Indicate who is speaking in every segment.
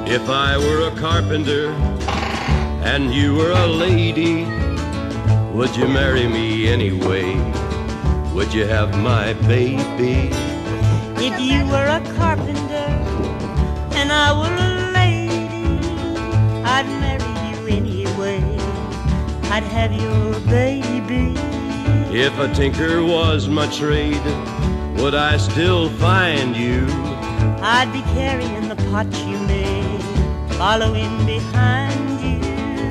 Speaker 1: If I were a carpenter and you were a lady, would you marry me anyway? Would you have my baby?
Speaker 2: If you were a carpenter and I were a lady, I'd marry you anyway. I'd have your baby.
Speaker 1: If a tinker was my trade, would I still find you?
Speaker 2: I'd be carrying the pot you made, following behind you.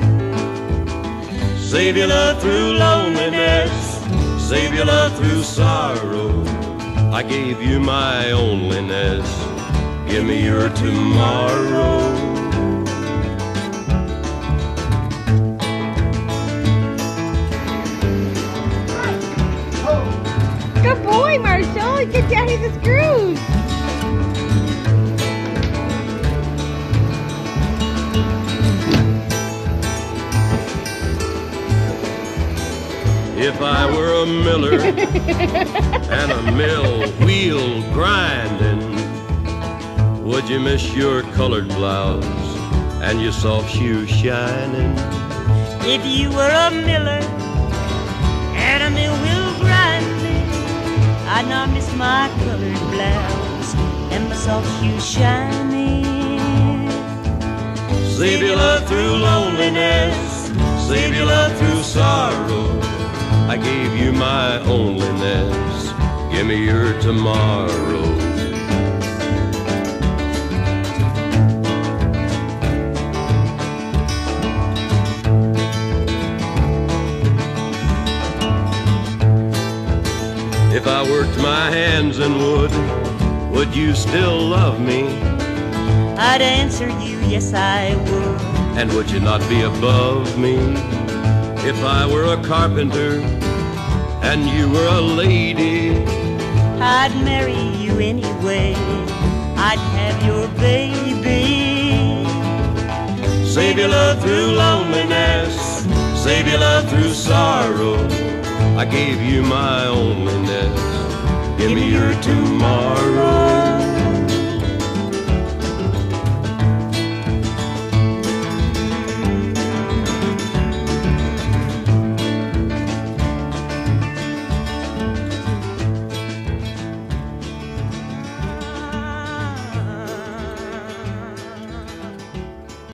Speaker 1: Save your love through loneliness, save your love through sorrow. I gave you my onlyness, give me your tomorrow.
Speaker 3: Good boy, Marshall. Get Daddy the screws.
Speaker 1: If I were a miller and a mill wheel grinding, would you miss your colored blouse and your soft shoes shining?
Speaker 2: If you were a miller and a mill wheel grinding, I'd not miss my colored blouse and my soft shoes shining.
Speaker 1: Save your love through loneliness, save your love through sorrow. I gave you my onlyness, give me your tomorrow. If I worked my hands in would you still love me?
Speaker 2: I'd answer you, yes I would.
Speaker 1: And would you not be above me? If I were a carpenter and you were a lady,
Speaker 2: I'd marry you anyway. I'd have your baby.
Speaker 1: save your love through loneliness, save your love through sorrow. I gave you my onlyness, give me your tomorrow.